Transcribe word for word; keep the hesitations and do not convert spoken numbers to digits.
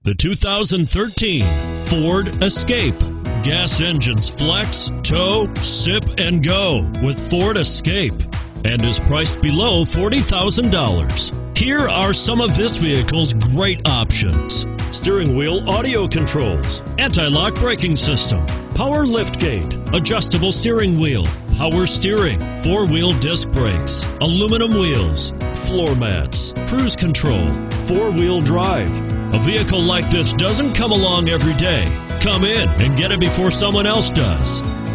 The two thousand thirteen Ford Escape. Gas engines flex, tow, sip, and go with Ford Escape, and is priced below forty thousand dollars. Here are some of this vehicle's great options: steering wheel audio controls, anti-lock braking system, power liftgate, adjustable steering wheel, power steering, four-wheel disc brakes, aluminum wheels, floor mats, cruise control, four-wheel drive. A vehicle like this doesn't come along every day. Come in and get it before someone else does.